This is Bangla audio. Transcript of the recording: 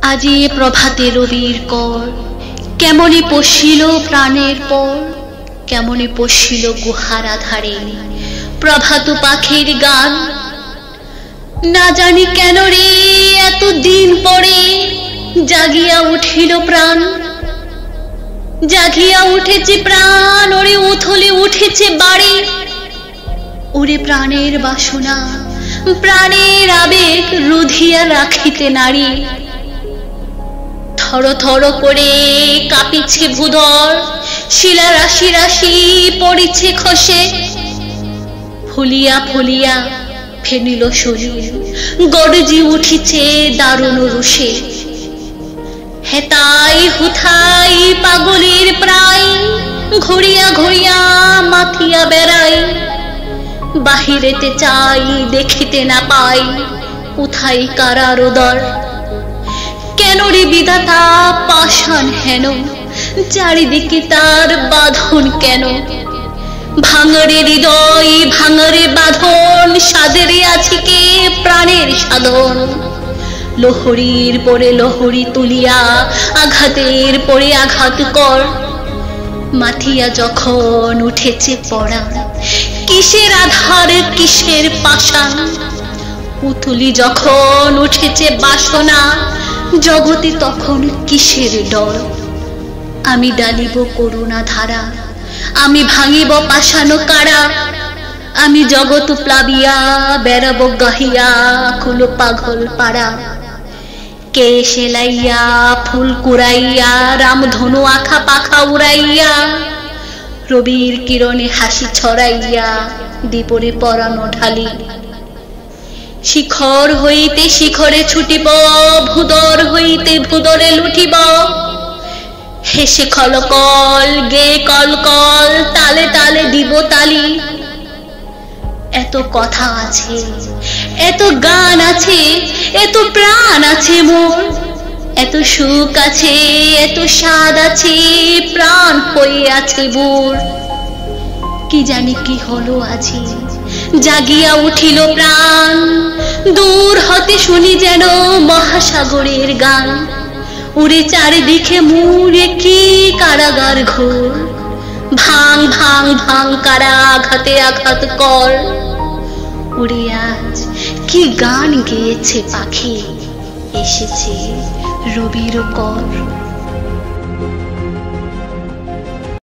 আজি প্রভাতে রবির কর কেমনে পশিল প্রাণের পর, কেমনে পশিল গুহার আধারে প্রভাত পাখির গান। না জানি কেন রে এত দিন পরে জাগিয়া উঠিল প্রাণ, জাগিয়া উঠেছে প্রাণ, ওরে উথলে উঠেছে বাড়ি। ওরে প্রাণের বাসনা প্রাণের আবেগ রুধিয়া রাখিতে নারী। থর থর করে কাঁপিছে ভূধর, শিলা রাশি রাশি পড়িছে খসে। ফুলিয়া ফুলিয়া ফেনিল শরীর, গরজি উঠিছে দারুণ রুষে। হেতাই হুথাই পাগলের প্রায়, ঘুরিয়া ঘুরিয়া মাথিয়া বেড়াই। বাহিরেতে চাই দেখিতে না পাই, উথাই কারার উদর। কেন রে বিধাতা পাষাণ হেন, চারিদিকে তার বাঁধন কেন? ভাঙরে হৃদয় ভাঙরে বাঁধন, সাদেরে আছে কে প্রাণের সাধন। লোহরীর পরে লোহরী তুলিয়া আঘাতের পরে আঘাত কর। মাথিয়া যখন উঠেছে পড়া, কিসের আধার কিসের পাষাণ। পুতুলি যখন উঠেছে বাসনা, জগতে তখন কিসের ডর। আমি ডালিব করুণা ধারা, আমি ভাঙিব পাষাণ কারা। আমি জগৎ প্লাবিয়া বেড়াব গাহিয়া কুল পাগল পাড়া। কে সেলাইয়া ফুল কুড়াইয়া রামধনু আখা পাখা উড়াইয়া। রবির কিরণে হাসি ছড়াইয়া দীপরে পরানো ঢালি। শিখর হইতে শিখরে ছুটিব, ভূদর হইতে ভূদরে লুটিব। হেসে খলকল গে কলকল, তালে তালে দিব তালি। এত কথা আছে, এত গান আছে, এত প্রাণ আছে মোর। এত সুখ আছে, এত স্বাদ আছে, প্রাণ হয়ে আছে বোর। কি জানি কি হলো আজি, জাগিয়া উঠিল প্রাণ। দূর হতে শুনি যেন মহাসাগরের গান। উড়ে চারিদিকে মুড়ে কি কারাগার ঘোর। ভাঙ ভাঙ ভাঙ কারা আঘাতে আঘাত কর। উড়ে আজ কি গান গেয়েছে পাখি, এসেছে রবির কর।